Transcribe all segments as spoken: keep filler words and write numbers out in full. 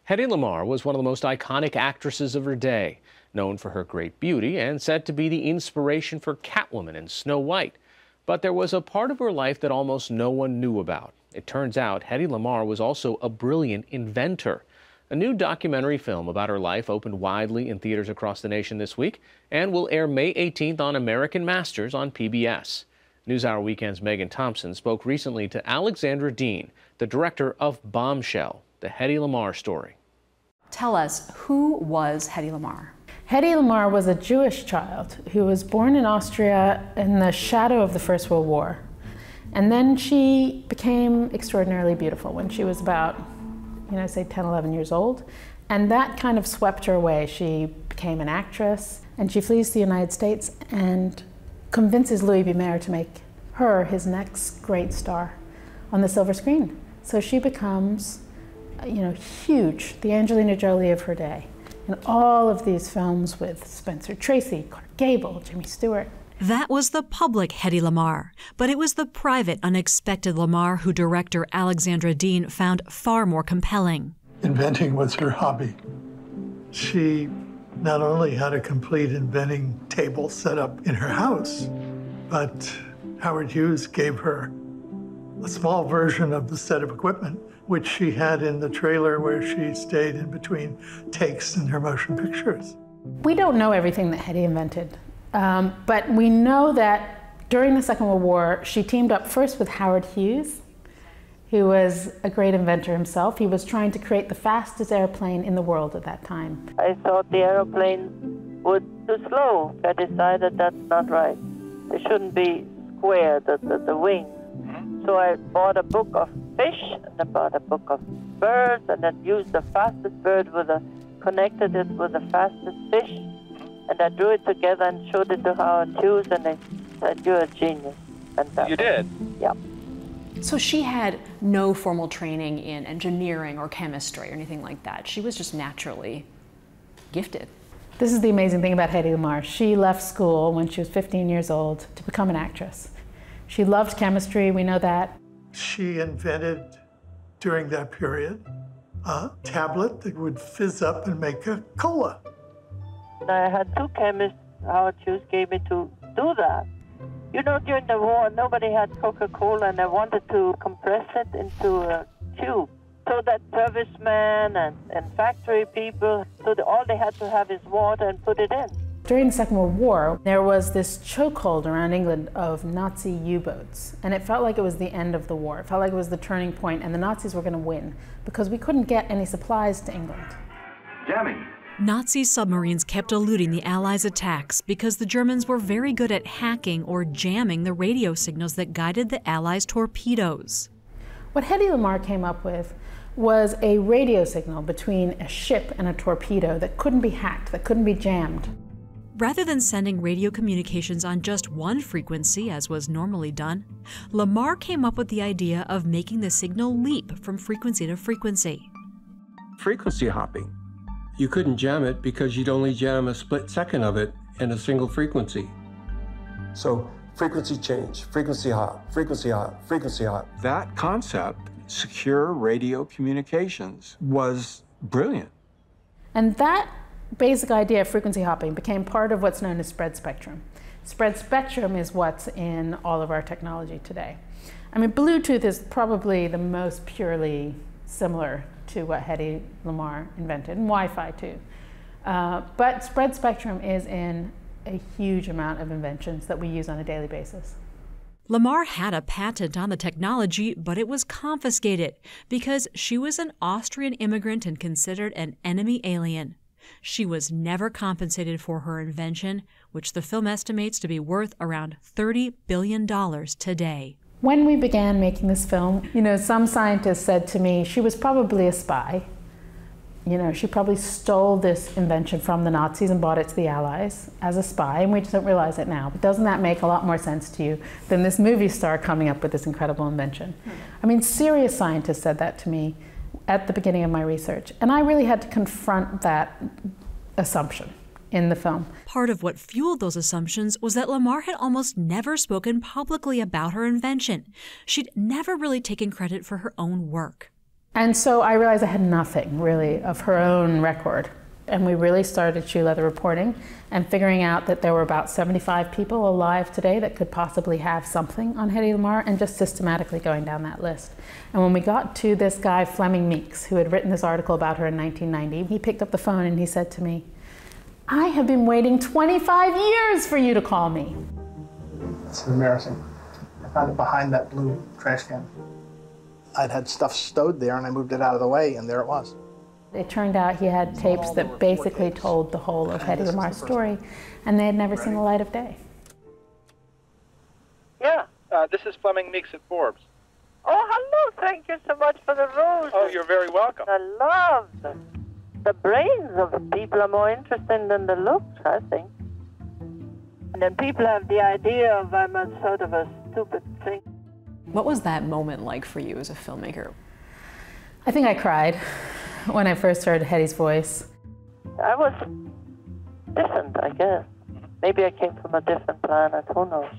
Hedy Lamarr was one of the most iconic actresses of her day, known for her great beauty and said to be the inspiration for Catwoman and Snow White. But there was a part of her life that almost no one knew about. It turns out Hedy Lamarr was also a brilliant inventor. A new documentary film about her life opened widely in theaters across the nation this week and will air May eighteenth on American Masters on P B S. NewsHour Weekend's Megan Thompson spoke recently to Alexandra Dean, the director of Bombshell, the Hedy Lamarr Story. Tell us, who was Hedy Lamarr? Hedy Lamarr was a Jewish child who was born in Austria in the shadow of the First World War. And then she became extraordinarily beautiful when she was about, you know, say ten, eleven years old. And that kind of swept her away. She became an actress, and she flees to the United States and convinces Louis B. Mayer to make her his next great star on the silver screen. So she becomes, you know, huge, the Angelina Jolie of her day. In all of these films with Spencer Tracy, Clark Gable, Jimmy Stewart. That was the public Hedy Lamarr, but it was the private, unexpected Lamarr who director Alexandra Dean found far more compelling. Inventing was her hobby. She not only had a complete inventing table set up in her house, but Howard Hughes gave her a small version of the set of equipment, which she had in the trailer where she stayed in between takes in her motion pictures. We don't know everything that Hedy invented, um, but we know that during the Second World War, she teamed up first with Howard Hughes, who was a great inventor himself. He was trying to create the fastest airplane in the world at that time. I thought the aeroplane was too slow. I decided that's not right. They shouldn't be square, the, the, the wings. So I bought a book of fish, and I bought a book of birds, and then used the fastest bird with a, connected it with the fastest fish, and I drew it together and showed it to Howard Hughes, and they said, "You're a genius." And that you did? Yeah. So she had no formal training in engineering or chemistry or anything like that. She was just naturally gifted. This is the amazing thing about Hedy Lamarr. She left school when she was fifteen years old to become an actress. She loved chemistry, we know that. She invented, during that period, a tablet that would fizz up and make a cola. I had two chemists Howard Hughes gave me to do that. You know, during the war, nobody had Coca-Cola, and I wanted to compress it into a tube so that servicemen and, and factory people, so that all they had to have is water and put it in. During the Second World War, there was this chokehold around England of Nazi U-boats, and it felt like it was the end of the war. It felt like it was the turning point, and the Nazis were going to win because we couldn't get any supplies to England. Jamming. Nazi submarines kept eluding the Allies' attacks because the Germans were very good at hacking or jamming the radio signals that guided the Allies' torpedoes. What Hedy Lamarr came up with was a radio signal between a ship and a torpedo that couldn't be hacked, that couldn't be jammed. Rather than sending radio communications on just one frequency, as was normally done, Lamarr came up with the idea of making the signal leap from frequency to frequency. Frequency hopping. You couldn't jam it because you'd only jam a split second of it in a single frequency. So frequency change, frequency hop, frequency hop, frequency hop. That concept, secure radio communications, was brilliant. And that basic idea of frequency hopping became part of what's known as spread spectrum. Spread spectrum is what's in all of our technology today. I mean, Bluetooth is probably the most purely similar to what Hedy Lamarr invented, and Wi-Fi too. Uh, but spread spectrum is in a huge amount of inventions that we use on a daily basis. Lamarr had a patent on the technology, but it was confiscated because she was an Austrian immigrant and considered an enemy alien. She was never compensated for her invention, which the film estimates to be worth around thirty billion dollars today. When we began making this film, you know, some scientists said to me, she was probably a spy. You know, she probably stole this invention from the Nazis and brought it to the Allies as a spy, and we just don't realize it now. But doesn't that make a lot more sense to you than this movie star coming up with this incredible invention? Hmm. I mean, serious scientists said that to me at the beginning of my research, and I really had to confront that assumption in the film. Part of what fueled those assumptions was that Lamarr had almost never spoken publicly about her invention. She'd never really taken credit for her own work. And so I realized I had nothing, really, of her own record. And we really started shoe leather reporting and figuring out that there were about seventy-five people alive today that could possibly have something on Hedy Lamarr, and just systematically going down that list. And when we got to this guy, Fleming Meeks, who had written this article about her in nineteen ninety, he picked up the phone and he said to me, "I have been waiting twenty-five years for you to call me." It's embarrassing. I found it behind that blue trash can. I'd had stuff stowed there and I moved it out of the way, and there it was. It turned out he had tapes that basically told the whole of Hedy Lamarr story, and they had never seen the light of day. Yeah. Uh, this is Fleming Meeks at Forbes. Oh, hello. Thank you so much for the roses. Oh, you're very welcome. I love them. The brains of people are more interesting than the looks, I think. And then people have the idea of I'm a sort of a stupid thing. What was that moment like for you as a filmmaker? I think I cried when I first heard Hedy's voice. I was different, I guess. Maybe I came from a different planet, who knows?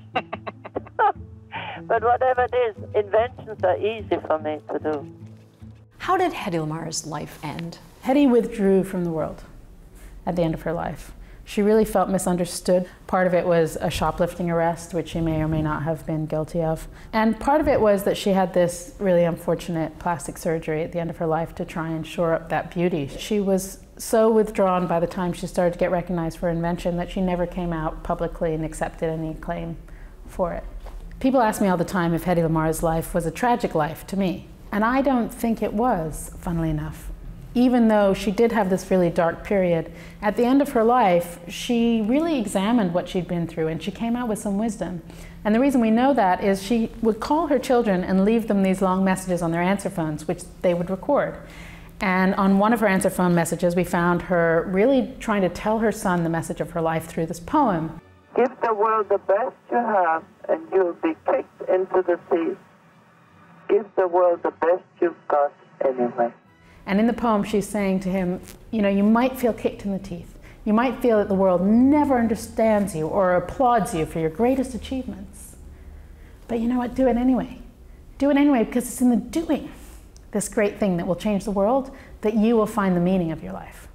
But whatever it is, inventions are easy for me to do. How did Hedy Lamarr's life end? Hedy withdrew from the world at the end of her life. She really felt misunderstood. Part of it was a shoplifting arrest, which she may or may not have been guilty of. And part of it was that she had this really unfortunate plastic surgery at the end of her life to try and shore up that beauty. She was so withdrawn by the time she started to get recognized for invention that she never came out publicly and accepted any claim for it. People ask me all the time if Hedy Lamarr's life was a tragic life to me. And I don't think it was, funnily enough. Even though she did have this really dark period, at the end of her life, she really examined what she'd been through and she came out with some wisdom. And the reason we know that is she would call her children and leave them these long messages on their answer phones, which they would record. And on one of her answer phone messages, we found her really trying to tell her son the message of her life through this poem. Give the world the best you have and you'll be kicked into the sea. Give the world the best you've got anyway. And in the poem, she's saying to him, you know, you might feel kicked in the teeth. You might feel that the world never understands you or applauds you for your greatest achievements. But you know what? Do it anyway. Do it anyway, because it's in the doing, this great thing that will change the world, that you will find the meaning of your life.